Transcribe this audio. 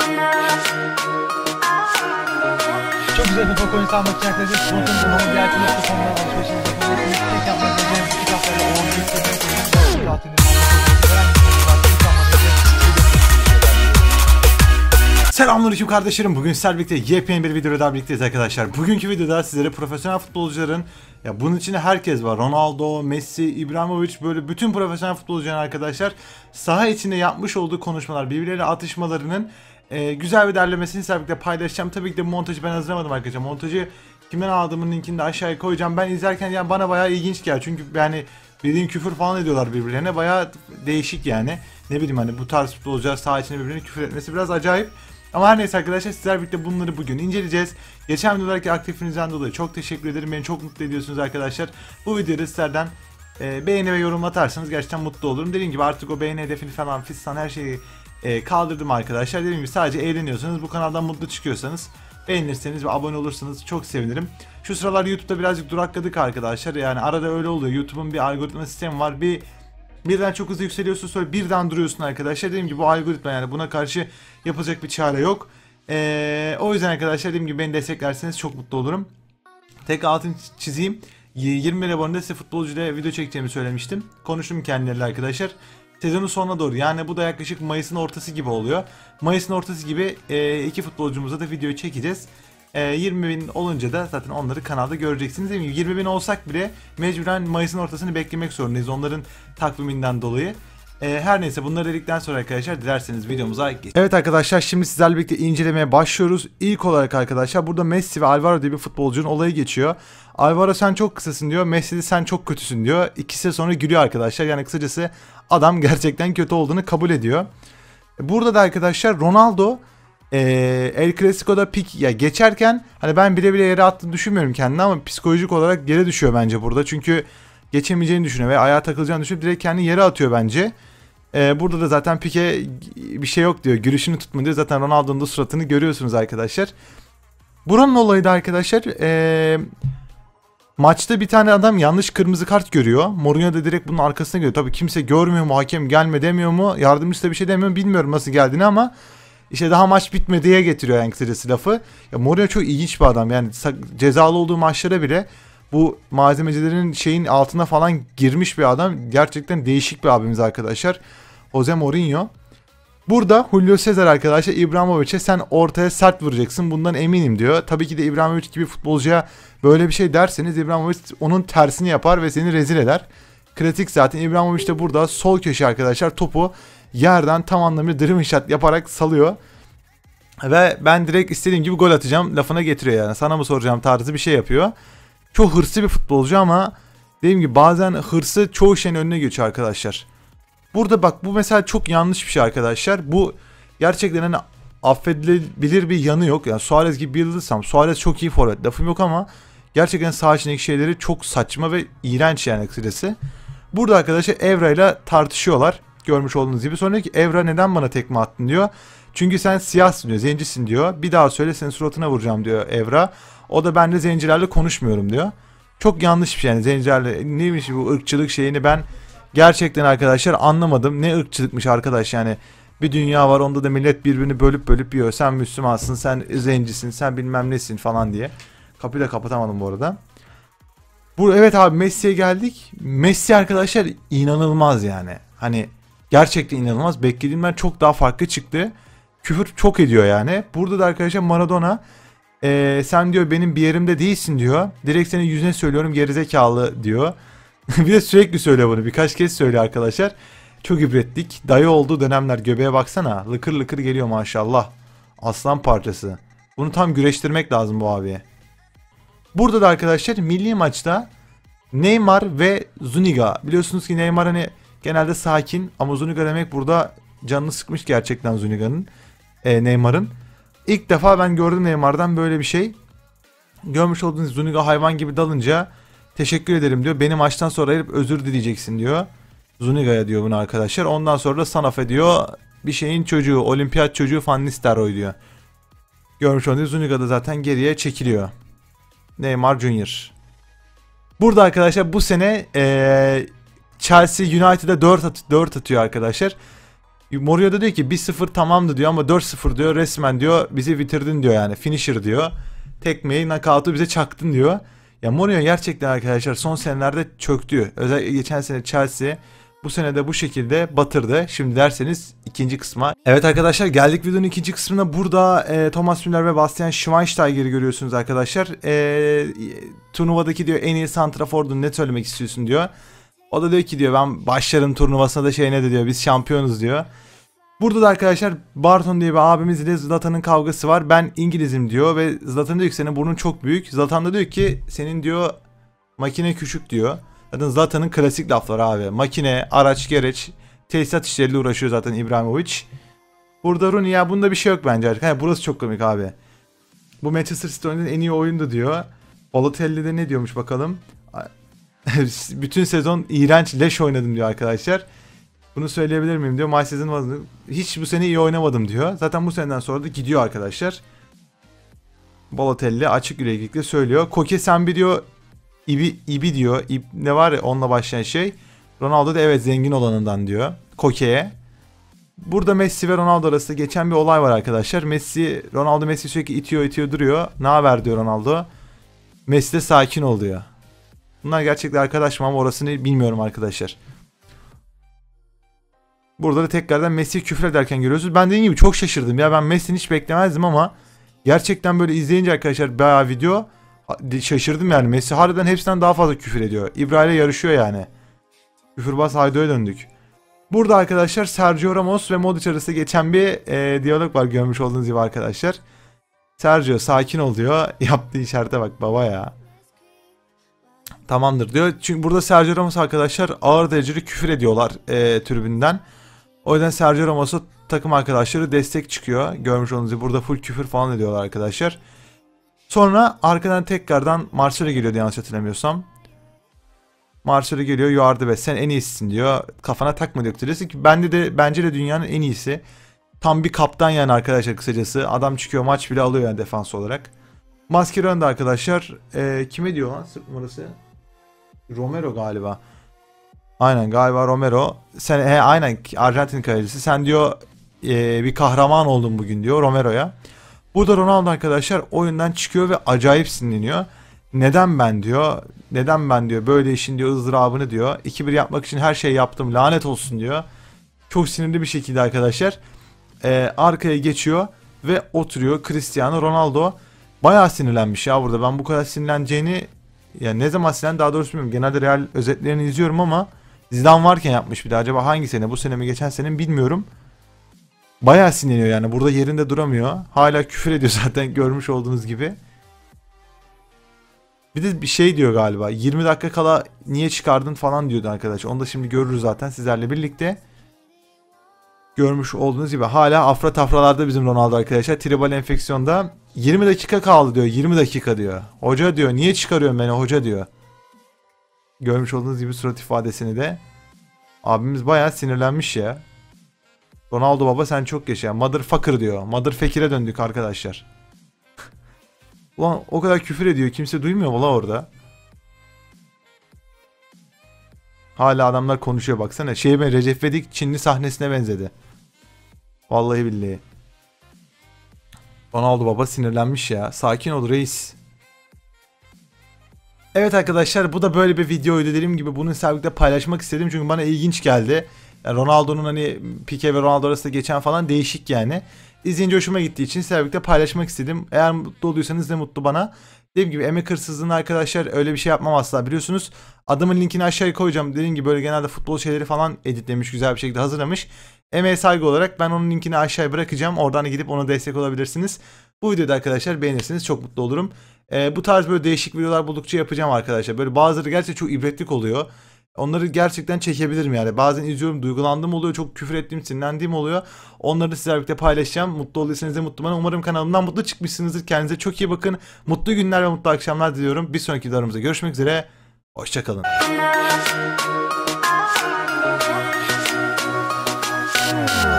Çok güzel bir Poco'yu sağlamak için arkadaşlar sponsorumuzun diğer.com'dan alışverişinizi yapabilirsiniz. Tek yapmak üzere bu kitaplarla o oyuncu istediğiniz Selamünaleyküm kardeşlerim. Bugün sizlerle birlikte yepyeni bir videoda daha birlikteyiz arkadaşlar. Bugünkü videoda sizlere profesyonel futbolcuların, ya bunun içinde herkes var. Ronaldo, Messi, İbrahimovic, böyle bütün profesyonel futbolcuların arkadaşlar saha içinde yapmış olduğu konuşmalar, birbirleriyle atışmalarının güzel bir derlemesini sizlerle birlikte paylaşacağım. Tabii ki de montajı ben hazırlamadım arkadaşlar. Montajı kimden aldığımın linkini de aşağıya koyacağım. Ben izlerken yani bana bayağı ilginç geldi. Çünkü yani bildiğin küfür falan ediyorlar birbirlerine. Bayağı değişik yani. Ne bileyim hani bu tarz futbolcular saha içinde birbirine küfür etmesi biraz acayip. Ama her neyse arkadaşlar, sizler birlikte bunları bugün inceleyeceğiz. Geçen videodaki aktifinizden dolayı çok teşekkür ederim. Beni çok mutlu ediyorsunuz arkadaşlar. Bu videoda sizlerden beğeni ve yorum atarsanız gerçekten mutlu olurum. Dediğim gibi artık o beğeni hedefini falan fistan her şeyi kaldırdım arkadaşlar. Dediğim gibi sadece eğleniyorsanız, bu kanaldan mutlu çıkıyorsanız, beğenirseniz ve abone olursanız çok sevinirim. Şu sıralar YouTube'da birazcık durakladık arkadaşlar. Yani arada öyle oluyor. YouTube'un bir algoritma sistemi var. Birden çok hızlı yükseliyorsun, sonra birden duruyorsun arkadaşlar. Dediğim gibi bu algoritma, yani buna karşı yapılacak bir çare yok. O yüzden arkadaşlar dediğim gibi beni desteklerseniz çok mutlu olurum. Tek altını çizeyim. 20 abonede size futbolcuyla video çekeceğimi söylemiştim. Konuştum kendileriyle arkadaşlar. Sezonun sonuna doğru, yani bu da yaklaşık Mayıs'ın ortası gibi oluyor. Mayıs'ın ortası gibi iki futbolcumuza da videoyu çekeceğiz. 20.000 olunca da zaten onları kanalda göreceksiniz. Değil mi? 20.000 olsak bile mecburen Mayıs'ın ortasını beklemek zorundayız onların takviminden dolayı. Her neyse, bunları dedikten sonra arkadaşlar dilerseniz videomuza geçelim. Evet arkadaşlar, şimdi sizlerle birlikte incelemeye başlıyoruz. İlk olarak arkadaşlar burada Messi ve Alvaro diye bir futbolcunun olayı geçiyor. Alvaro sen çok kısasın diyor. Messi de sen çok kötüsün diyor. İkisi sonra gülüyor arkadaşlar. Yani kısacası adam gerçekten kötü olduğunu kabul ediyor. Burada da arkadaşlar Ronaldo El Clasico'da ya geçerken hani ben bile yere attığını düşünmüyorum kendini, ama psikolojik olarak yere düşüyor bence burada. Çünkü geçemeyeceğini düşünüyor ve ayağa takılacağını düşünüp direkt kendini yere atıyor bence. Burada da zaten Pique bir şey yok diyor. Gülüşünü tutma diyor. Zaten Ronaldo'nun da suratını görüyorsunuz arkadaşlar. Buranın olayı da arkadaşlar maçta bir tane adam yanlış kırmızı kart görüyor. Mourinho da direkt bunun arkasına geliyor. Tabii kimse görmüyor mu, hakem gelme demiyor mu, yardımcısı da bir şey demiyor mu, bilmiyorum nasıl geldiğini, ama İşte daha maç bitmedi diye getiriyor en kısacası lafı. Ya Mourinho çok ilginç bir adam. Yani cezalı olduğu maçlara bile bu malzemecilerin şeyin altına falan girmiş bir adam. Gerçekten değişik bir abimiz arkadaşlar. Jose Mourinho. Burada Julio Cesar arkadaşlar İbrahimovic'e sen ortaya sert vuracaksın, bundan eminim diyor. Tabii ki de İbrahimovic gibi futbolcuya böyle bir şey derseniz İbrahimovic onun tersini yapar ve seni rezil eder. Kritik zaten. İbrahimovic de burada sol köşe arkadaşlar topu yerden tam anlamıyla dream shot yaparak salıyor. Ve ben direkt istediğim gibi gol atacağım lafına getiriyor yani. Sana mı soracağım tarzı bir şey yapıyor. Çok hırslı bir futbolcu, ama dediğim gibi bazen hırsı çoğu şeyin önüne geçiyor arkadaşlar. Burada bak, bu mesela çok yanlış bir şey arkadaşlar. Bu gerçekten hani affedilebilir bir yanı yok. Yani Suarez gibi bir yıldızsam, Suarez çok iyi forvet, lafım yok, ama gerçekten saha içindeki şeyleri çok saçma ve iğrenç yani kısacası. Burada arkadaşlar Evra ile tartışıyorlar. Görmüş olduğunuz gibi. Sonra diyor ki Evra neden bana tekme attın diyor. Çünkü sen siyahsın diyor, zencisin diyor. Bir daha söyle, senin suratına vuracağım diyor Evra. O da ben de zencilerle konuşmuyorum diyor. Çok yanlış bir şey yani, zencilerle neymiş bu ırkçılık şeyini ben gerçekten arkadaşlar anlamadım. Ne ırkçılıkmış arkadaş yani. Bir dünya var, onda da millet birbirini bölüp yiyor. Sen Müslümansın, sen zencisin, sen bilmem nesin falan diye. Kapıyı da kapatamadım bu arada. Evet abi, Messi'ye geldik. Messi arkadaşlar inanılmaz yani. Hani gerçekten inanılmaz. Beklediğimden çok daha farklı çıktı. Küfür çok ediyor yani. Burada da arkadaşlar Maradona sen diyor benim bir yerimde değilsin diyor. Direkt senin yüzüne söylüyorum gerizekalı diyor. Bir de sürekli söylüyor bunu. Birkaç kez söylüyor arkadaşlar. Çok ibretlik. Dayı olduğu dönemler, göbeğe baksana. Lıkır lıkır geliyor maşallah. Aslan parçası. Bunu tam güreştirmek lazım bu abiye. Burada da arkadaşlar milli maçta Neymar ve Zuniga. Biliyorsunuz ki Neymar hani genelde sakin, ama Zuniga demek burada canını sıkmış gerçekten Zuniga'nın. Neymar'ın. İlk defa ben gördüm Neymar'dan böyle bir şey. Görmüş olduğunuz Zuniga hayvan gibi dalınca teşekkür ederim diyor. Beni maçtan sonra gelip özür dileyeceksin diyor. Zuniga'ya diyor bunu arkadaşlar. Ondan sonra da Sanaf ediyor. Bir şeyin çocuğu, olimpiyat çocuğu Van Nistelrooy diyor. Görmüş olduğunuz Zuniga da zaten geriye çekiliyor. Neymar Junior. Burada arkadaşlar bu sene Chelsea United'a 4 atıyor arkadaşlar. Mourinho da diyor ki 1-0 tamamdı diyor ama 4-0 diyor, resmen diyor bizi bitirdin diyor yani, finisher diyor. Tekmeyi, knockout'u bize çaktın diyor. Ya Mourinho gerçekten arkadaşlar son senelerde çöktü. Özellikle geçen sene Chelsea, bu sene de bu şekilde batırdı. Şimdi derseniz ikinci kısma. Evet arkadaşlar, geldik videonun ikinci kısmına. Burada Thomas Müller ve Bastian Schweinsteiger'i görüyorsunuz arkadaşlar. Turnuvadaki diyor en iyi santrafordun, ne söylemek istiyorsun diyor. O da diyor ki diyor ben başlarım turnuvasına da ne de diyor, biz şampiyonuz diyor. Burada da arkadaşlar Barton diye bir abimiz ile Zlatan'ın kavgası var. Ben İngilizim diyor ve Zlatan diyor ki senin burnun çok büyük. Zlatan da diyor ki senin diyor makine küçük diyor. Zaten Zlatan'ın klasik lafları abi. Makine, araç, gereç, tesisat işleriyle uğraşıyor zaten İbrahimovic. Burada Rooney, ya bunda bir şey yok bence. Yani burası çok komik abi. Bu Manchester City oynayan en iyi oyundu diyor. Balotelli de ne diyormuş bakalım. Bütün sezon iğrenç leş oynadım diyor arkadaşlar. Bunu söyleyebilir miyim diyor. Maç sezonu hiç bu sene iyi oynamadım diyor. Zaten bu seneden sonra da gidiyor arkadaşlar. Balotelli açık yüreklilikle söylüyor. Koke sen bir diyor İbi diyor. Ne var ya onunla başlayan şey. Ronaldo da evet zengin olanından diyor. Koke'ye. Burada Messi ve Ronaldo arasında geçen bir olay var arkadaşlar. Messi sürekli itiyor duruyor. Ne haber diyor Ronaldo. Messi de sakin ol diyor. Bunlar gerçekten arkadaş mı ama orasını bilmiyorum arkadaşlar. Burada da tekrardan Messi'ye küfür ederken görüyorsunuz. Ben dediğim gibi çok şaşırdım ya. Ben Messi'ni hiç beklemezdim ama gerçekten böyle izleyince arkadaşlar bayağı video şaşırdım yani. Messi harbiden hepsinden daha fazla küfür ediyor. İbrahim'le yarışıyor yani. Küfürbaz Haydo'ya döndük. Burada arkadaşlar Sergio Ramos ve Modric arasında geçen bir diyalog var, görmüş olduğunuz gibi arkadaşlar. Sergio sakin ol diyor. Yaptığı işarete bak baba ya. Tamamdır diyor. Çünkü burada Sergio Ramos arkadaşlar ağır derecede küfür ediyorlar tribünden. O yüzden Sergio Ramos'a takım arkadaşları destek çıkıyor. Görmüş olduğunuz gibi burada full küfür falan ediyorlar arkadaşlar. Sonra arkadan tekrardan Marcelo geliyor yanlış hatırlamıyorsam. Marcelo geliyor, you are the best, sen en iyisisin diyor. Kafana takma diyor. Ki bence de dünyanın en iyisi. Tam bir kaptan yani arkadaşlar kısacası. Adam çıkıyor, maç bile alıyor yani defans olarak. Mascherano arkadaşlar kime diyor lan sırt numarası? Romero galiba. Aynen galiba Romero. Sen aynen Arjantin kalecisi. Sen diyor bir kahraman oldun bugün diyor Romero'ya. Burada Ronaldo arkadaşlar oyundan çıkıyor ve acayip sinirleniyor. Neden ben diyor. Neden ben diyor. Böyle işin diyor ızdırabını diyor. 2-1 yapmak için her şeyi yaptım. Lanet olsun diyor. Çok sinirli bir şekilde arkadaşlar. Arkaya geçiyor ve oturuyor. Cristiano Ronaldo bayağı sinirlenmiş ya burada. Ben bu kadar sinirleneceğini, yani ne zaman sinirlen daha doğrusu bilmiyorum. Genelde Real özetlerini izliyorum ama Zidane varken yapmış bir de. Acaba hangi sene? Bu sene mi geçen sene mi bilmiyorum. Bayağı sinirleniyor yani. Burada yerinde duramıyor. Hala küfür ediyor zaten görmüş olduğunuz gibi. Bir de bir şey diyor galiba. 20 dakika kala niye çıkardın falan diyordu arkadaş. Onu da şimdi görürüz zaten sizlerle birlikte. Görmüş olduğunuz gibi hala afra tafralarda bizim Ronaldo arkadaşlar. Tribal enfeksiyonda 20 dakika kaldı diyor. 20 dakika diyor. Hoca diyor niye çıkarıyorsun beni hoca diyor. Görmüş olduğunuz gibi surat ifadesini de. Abimiz bayağı sinirlenmiş ya. Ronaldo baba sen çok yaşa. Motherfucker diyor. Motherfucker'e döndük arkadaşlar. Ulan o kadar küfür ediyor. Kimse duymuyor mu la orada? Hala adamlar konuşuyor baksana. Recep İvedik Çinli sahnesine benzedi. Vallahi billahi. Ronaldo baba sinirlenmiş ya. Sakin ol reis. Evet arkadaşlar bu da böyle bir videoydu. Dediğim gibi bunu sizlerle paylaşmak istedim. Çünkü bana ilginç geldi. Yani Ronaldo'nun hani Pique ve Ronaldo arasında geçen falan değişik yani. İzleyince hoşuma gittiği için sizlerle paylaşmak istedim. Eğer mutlu oluyorsanız ne mutlu bana. Dediğim gibi emek hırsızlığını arkadaşlar öyle bir şey yapmam asla biliyorsunuz. Adamın linkini aşağıya koyacağım. Dediğim gibi böyle genelde futbol şeyleri falan editlemiş, güzel bir şekilde hazırlamış. Emeğe saygı olarak ben onun linkini aşağıya bırakacağım. Oradan gidip ona destek olabilirsiniz. Bu videoda arkadaşlar beğenirseniz çok mutlu olurum. Bu tarz böyle değişik videolar buldukça yapacağım arkadaşlar. Böyle bazıları gerçekten çok ibretlik oluyor. Onları gerçekten çekebilirim yani. Bazen izliyorum, duygulandığım oluyor, çok küfür ettiğim, sinirlendiğim oluyor. Onları da sizlerle birlikte paylaşacağım. Mutlu oluyorsanız da mutlu bana. Umarım kanalımdan mutlu çıkmışsınızdır. Kendinize çok iyi bakın. Mutlu günler ve mutlu akşamlar diliyorum. Bir sonraki videolarımızda görüşmek üzere. Hoşça kalın.